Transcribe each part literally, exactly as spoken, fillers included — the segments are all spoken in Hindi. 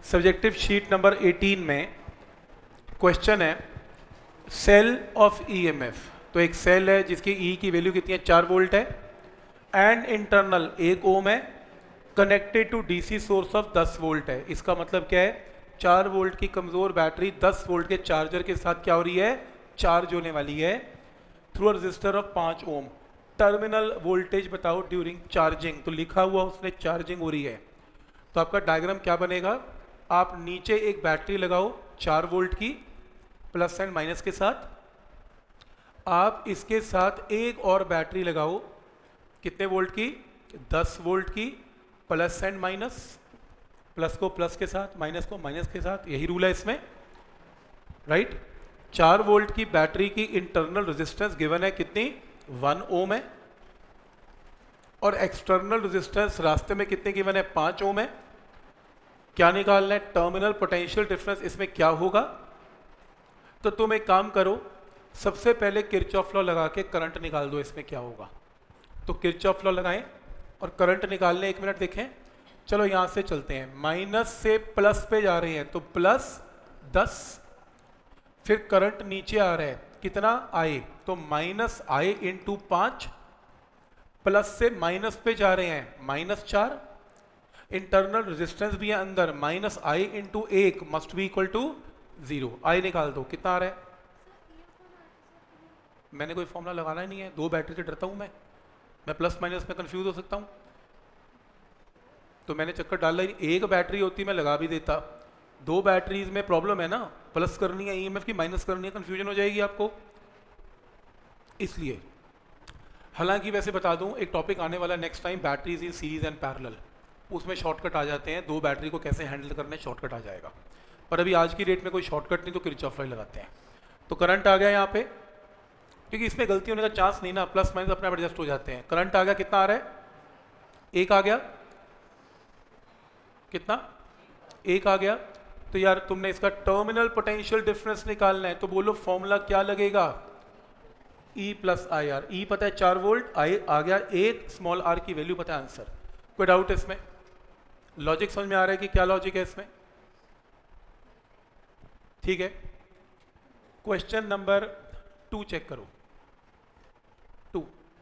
सब्जेक्टिव शीट नंबर अठारह में क्वेश्चन है सेल ऑफ ईएमएफ। तो एक सेल है जिसकी ई की वैल्यू कितनी है, चार वोल्ट है, एंड इंटरनल एक ओम है, connected to DC source of दस वोल्ट है। इसका मतलब क्या है, चार वोल्ट की कमजोर बैटरी दस वोल्ट के चार्जर के साथ क्या हो रही है, चार्ज होने वाली है थ्रू अ रजिस्टर ऑफ पाँच ओम। टर्मिनल वोल्टेज बताओ ड्यूरिंग चार्जिंग, तो लिखा हुआ उसने चार्जिंग हो रही है। तो आपका डायग्राम क्या बनेगा, आप नीचे एक बैटरी लगाओ चार वोल्ट की प्लस एंड माइनस के साथ, आप इसके साथ एक और बैटरी लगाओ कितने वोल्ट की, दस वोल्ट की, प्लस एंड माइनस, प्लस को प्लस के साथ माइनस को माइनस के साथ, यही रूल है इसमें, राइट। चार वोल्ट की बैटरी की इंटरनल रेजिस्टेंस गिवन है कितनी, वन ओम है, और एक्सटर्नल रेजिस्टेंस रास्ते में कितने गिवन है, पांच ओम है। क्या निकालना है, टर्मिनल पोटेंशियल डिफरेंस इसमें क्या होगा। तो तुम एक काम करो, सबसे पहले किरचॉफ लॉ लगा के करंट निकाल दो इसमें क्या होगा। तो किरचॉफ लॉ लगाएं और करंट निकालने, एक मिनट देखें, चलो यहां से चलते हैं, माइनस से प्लस पे जा रहे हैं तो प्लस दस, फिर करंट नीचे आ रहा है कितना आई, तो माइनस आई इंटू पांच, प्लस से माइनस पे जा रहे हैं माइनस चार, इंटरनल रेजिस्टेंस भी है अंदर, माइनस आई इंटू एक must be equal to zero. I निकाल दो कितना आ रहा है, मैंने कोई फॉर्मूला लगाना ही नहीं है, दो बैटरी से डरता हूं मैं मैं प्लस माइनस में कंफ्यूज हो सकता हूं, तो मैंने चक्कर डाला ही, एक बैटरी होती मैं लगा भी देता, दो बैटरीज में प्रॉब्लम है ना, प्लस करनी है ईएमएफ की माइनस करनी है, कंफ्यूजन हो जाएगी आपको इसलिए। हालांकि वैसे बता दूं, एक टॉपिक आने वाला next time, batteries in series and parallel, उसमें शॉर्टकट आ जाते हैं, दो बैटरी को कैसे हैंडल करना है शॉर्टकट आ जाएगा, पर अभी आज की डेट में कोई शॉर्टकट नहीं, तो किरचॉफ लॉ लगाते हैं। तो करंट आ गया यहाँ पे, क्योंकि इसमें गलती होने का चांस नहीं ना, प्लस माइनस अपने आप एडजस्ट हो जाते हैं। करंट आ गया, कितना आ रहा है, एक आ गया, कितना, एक आ गया। तो यार तुमने इसका टर्मिनल पोटेंशियल डिफरेंस निकालना है, तो बोलो फॉर्मूला क्या लगेगा, E plus I R. E पता है चार वोल्ट, आई आ गया एक, स्मॉल आर की वैल्यू पता है, आंसर। कोई डाउट है इसमें, लॉजिक समझ में आ रहा है कि क्या लॉजिक है इसमें, ठीक है। क्वेश्चन नंबर टू चेक करो, टू,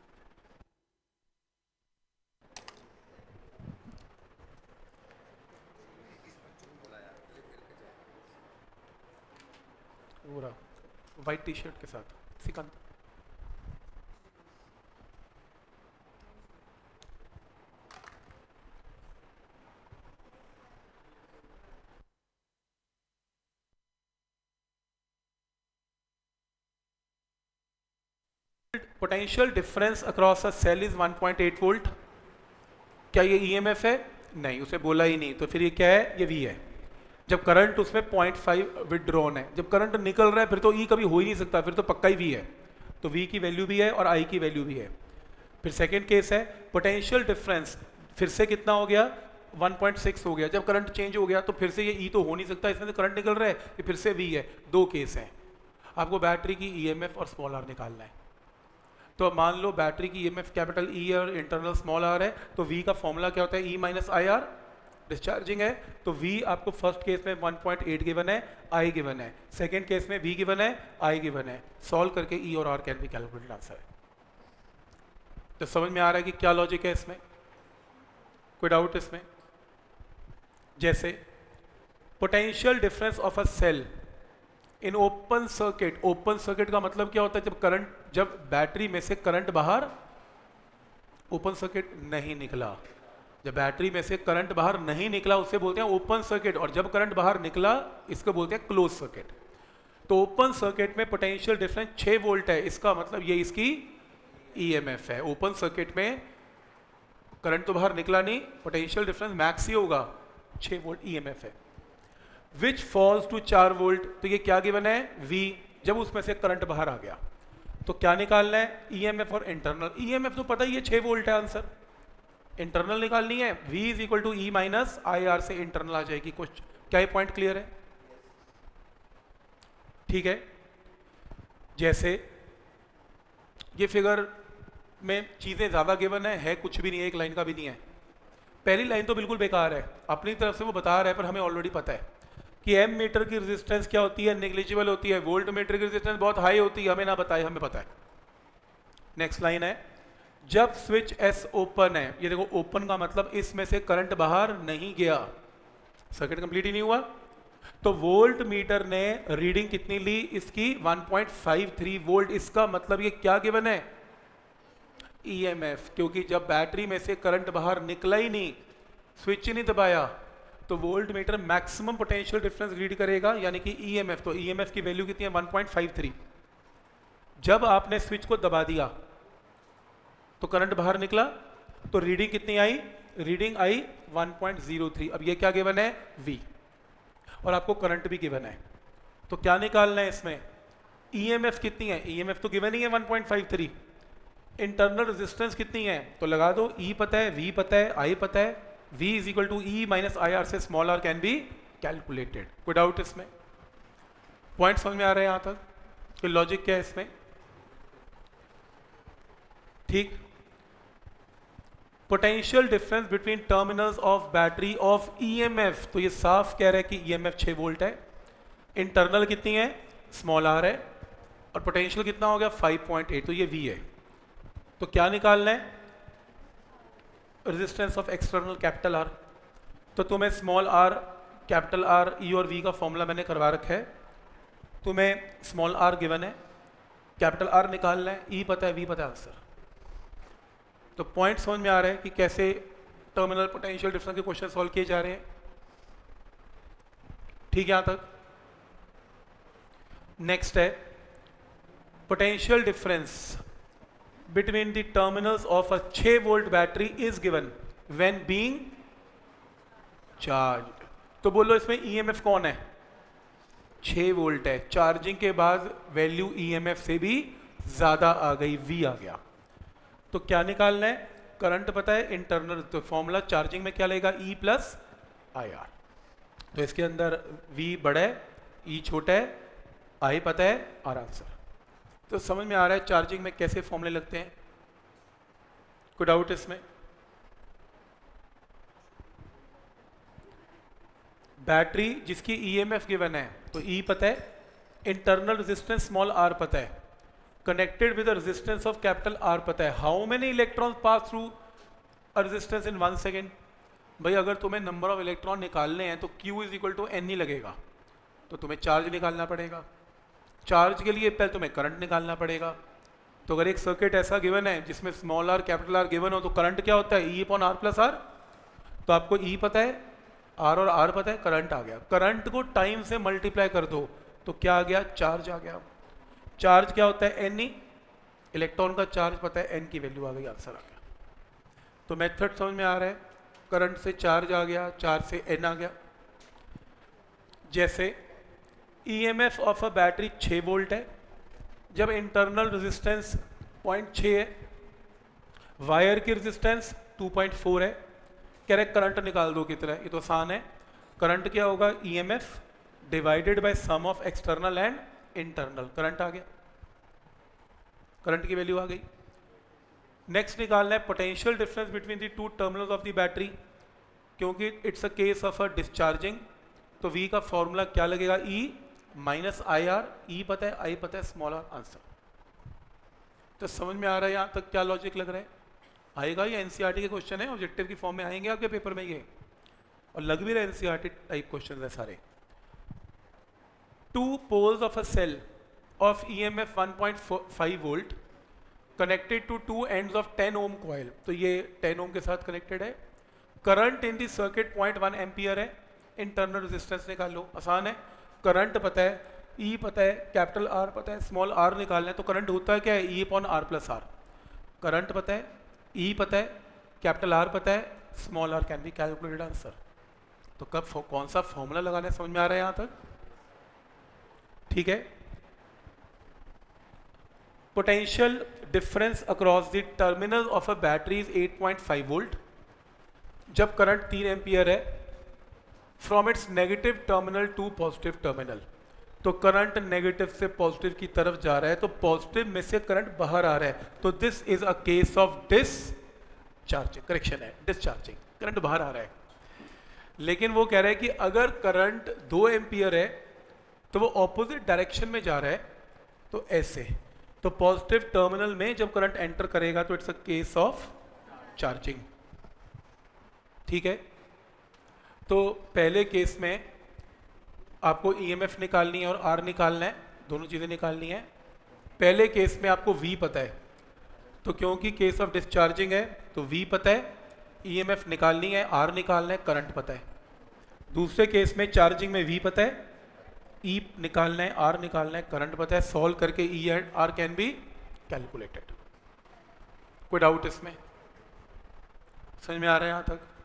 पूरा व्हाइट टी शर्ट के साथ सिकंद, potential difference across a cell is one point eight volt. क्या ये ईएमएफ है, नहीं, उसे बोला ही नहीं, तो फिर ये क्या है, ये वी है। जब करंट उसमें पॉइंट फाइव विड्रॉन है, जब करंट निकल रहा है फिर तो ई कभी हो ही नहीं सकता, फिर तो पक्का ही वी है, तो वी की वैल्यू भी है और आई की वैल्यू भी है। फिर सेकेंड केस है, पोटेंशियल डिफरेंस फिर से कितना हो गया, वन पॉइंट सिक्स हो गया, जब करंट चेंज हो गया तो फिर से ये ई तो हो नहीं सकता, इसमें से करंट निकल रहा है, ये फिर से वी है। दो केस हैं, आपको बैटरी की ईएमएफ और स्मॉल आर निकालना है। तो मान लो बैटरी की ईएमएफ कैपिटल ई और इंटरनल स्मॉल आर है, तो वी का फॉर्मूला क्या होता है, E minus I R, discharging है, तो V आपको फर्स्ट केस में वन पॉइंट एट गिवन है, I गिवन है, सेकेंड केस में V गिवन है, I गिवन है, सॉल्व करके E और R can be calculated, answer है। तो समझ में आ रहा है कि क्या लॉजिक है इसमें, कोई डाउट इसमें। जैसे potential difference of a cell in open circuit, open circuit का मतलब क्या होता है, जब करंट, जब बैटरी में से करंट बाहर, ओपन सर्किट नहीं निकला, जब बैटरी में से करंट बाहर नहीं निकला उसे बोलते हैं ओपन सर्किट, और जब करंट बाहर निकला इसको बोलते हैं क्लोज सर्किट। तो ओपन सर्किट में पोटेंशियल डिफरेंस छह वोल्ट है, इसका मतलब ये इसकी ईएमएफ है। ओपन सर्किट में करंट तो बाहर निकला नहीं, पोटेंशियल डिफरेंस मैक्स ही होगा, छह वोल्ट ईएमएफ है। विच फॉल्स टू चार वोल्ट, तो ये क्या गिवन है, वी, जब उसमें से करंट बाहर आ गया तो क्या निकालना है, ईएमएफ और इंटरनल। ईएमएफ तो पता ही है छह वोल्ट है, आंसर। इंटरनल निकालनी है, V is equal to E minus I R से इंटरनल आ जाएगी। कुछ क्या ये पॉइंट क्लियर है, ठीक है। जैसे ये फिगर में चीजें ज्यादा गिवन है, है कुछ भी नहीं है, एक लाइन का भी नहीं है, पहली लाइन तो बिल्कुल बेकार है, अपनी तरफ से वो बता रहा है पर हमें ऑलरेडी पता है कि एम मीटर की रेजिस्टेंस क्या होती है, नेग्लिजिबल होती है, वोल्ट मीटर की रेजिस्टेंस बहुत हाई होती है, हमें ना बताए, हमें पता है। नेक्स्ट लाइन है, जब स्विच एस ओपन है, ये देखो ओपन का मतलब इसमें से करंट बाहर नहीं गया, सर्किट कंप्लीट ही नहीं हुआ, तो वोल्ट मीटर ने रीडिंग कितनी ली इसकी one point five three volt. इसका मतलब ये क्या गिवन है, ईएमएफ, क्योंकि जब बैटरी में से करंट बाहर निकला ही नहीं, स्विच ही नहीं दबाया, तो voltmeter maximum potential difference read करेगा, यानी कि ईएमएफ। तो ईएमएफ की वैल्यू कितनी है वन पॉइंट फाइव थ्री। जब आपने स्विच को दबा दिया तो करंट बाहर निकला, तो रीडिंग कितनी आई, रीडिंग आई वन पॉइंट ज़ीरो थ्री। अब ये क्या गिवन है, V, और आपको करंट भी गिवन है, तो क्या निकालना है इसमें, ईएमएफ कितनी है, ईएमएफ तो गिवन ही है one point five three, internal resistance कितनी है, तो लगा दो, E पता है, V पता है, I पता है, V is equal to E minus I R से small R can be calculated. कोई डाउट इसमें, पॉइंट समझ में आ रहे हैं यहाँ तक, कोई लॉजिक क्या है इसमें, ठीक। Potential difference between terminals of battery of EMF, तो ये साफ कह रहा है कि ईएमएफ छह वोल्ट है, इंटरनल कितनी है, स्मॉल आर है, और पोटेंशियल कितना हो गया फाइव पॉइंट एट, तो ये V है। तो क्या निकालना है, resistance of external capital R. तो तुम्हें small R, capital R, E और वी का फॉर्मूला मैंने करवा रखा है, तुम्हें स्मॉल आर गिवन है, कैपिटल आर निकालना है, ई पता है, वी पता है आंसर। तो पॉइंट समझ में आ रहा है कि कैसे टर्मिनल पोटेंशियल डिफरेंस के क्वेश्चन सॉल्व किए जा रहे हैं, ठीक है यहां तक। नेक्स्ट है, potential difference between the terminals of a छह volt battery is given when being charged. तो बोलो इसमें ईएमएफ कौन है, छह वोल्ट है, चार्जिंग के बाद वैल्यू ईएमएफ से भी ज्यादा आ गई, V आ गया। तो क्या निकालना है, करंट पता है, इंटरनल, तो फॉर्मूला चार्जिंग में क्या लगेगा, E प्लस आई आर। तो इसके अंदर V बड़ा है, E छोटा है, I पता है, R आंसर। तो समझ में आ रहा है चार्जिंग में कैसे फॉर्मूले लगते हैं, कोई डाउट इसमें। बैटरी जिसकी ईएमएफ गिवन है, तो E पता है, इंटरनल रेजिस्टेंस स्मॉल r पता है, connected with resistance of capital R पता है, how many electrons pass through a resistance in one second. भाई अगर तुम्हें नंबर ऑफ इलेक्ट्रॉन निकालने हैं तो Q is equal to N ही लगेगा, तो तुम्हें चार्ज निकालना पड़ेगा, चार्ज के लिए पहले तुम्हें करंट निकालना पड़ेगा। तो अगर एक सर्किट ऐसा गिवन है जिसमें small R capital R given हो, तो करंट क्या होता है, E upon R plus R. तो आपको E पता है, R और R पता है, करंट आ गया, करंट को टाइम से मल्टीप्लाई कर दो तो क्या आ गया, चार्ज आ गया। चार्ज क्या होता है, N, इलेक्ट्रॉन का चार्ज पता है, N की वैल्यू आ गई, आंसर आ गया। तो मेथड समझ में आ रहा है, करंट से चार्ज आ गया, चार्ज से N आ गया। जैसे ईएमएफ ऑफ अ बैटरी छह वोल्ट है, जब इंटरनल रेजिस्टेंस पॉइंट छह है, वायर की रेजिस्टेंस टू पॉइंट फोर है, कह रहे करंट निकाल दो कितना है, ये तो आसान है, करंट क्या होगा, EMF divided by sum of external and internal, current आ गया, करंट की वैल्यू आ गई। नेक्स्ट निकालना है potential difference between the two terminals of the battery, क्योंकि it's a case of a discharging, तो V का फॉर्मूला क्या लगेगा, E minus I R, E पता है, I पता है, स्मॉल आर, आंसर। तो समझ में आ रहा है यहाँ तक क्या लॉजिक लग रहा है, आएगा ये एनसीईआरटी के क्वेश्चन है, ऑब्जेक्टिव की फॉर्म में आएंगे आपके पेपर में ये, और लग भी रहा है एनसीईआरटी टाइप क्वेश्चन है सारे। Two poles of a cell of EMF one point five volt connected to two ends of ten ohm coil, तो ये टेन ओम के साथ कनेक्टेड है, current in the circuit point one ampere है, इंटरनल रेजिस्टेंस निकाल लो, आसान है, करंट पता है, E पता है, कैपिटल R पता है, स्मॉल r निकालना है, तो करंट होता है क्या है, E upon R plus R, current पता है, E पता है, कैपिटल R पता है, small r can be calculated, answer. तो कब कौन सा फॉर्मूला लगाना है समझ में आ रहा है यहाँ तक, ठीक है। Potential difference across the terminal of a battery is eight point five volt, जब करंट तीन एम्पियर है, from its negative terminal to positive terminal, तो करंट नेगेटिव से पॉजिटिव की तरफ जा रहा है, तो पॉजिटिव में से करंट बाहर आ रहा है, तो this is a case of charging, correction है, डिस्चार्जिंग, करंट बाहर आ रहा है। लेकिन वो कह रहा है कि अगर करंट दो एम्पियर है तो वो ऑपोजिट डायरेक्शन में जा रहा है, तो ऐसे, तो पॉजिटिव टर्मिनल में जब करंट एंटर करेगा तो it's a case of charging. ठीक है, तो पहले केस में आपको ईएमएफ निकालनी है और आर निकालना है, दोनों चीज़ें निकालनी है। पहले केस में आपको वी पता है, तो क्योंकि केस ऑफ डिस्चार्जिंग है तो वी पता है, ईएमएफ निकालनी है, आर निकालना है, करंट पता है। दूसरे केस में चार्जिंग में वी पता है, ई निकालना है, आर निकालना है, करंट पता है, सॉल्व करके E and R can be calculated. कोई डाउट इसमें? समझ में आ रहा है यहाँ तक?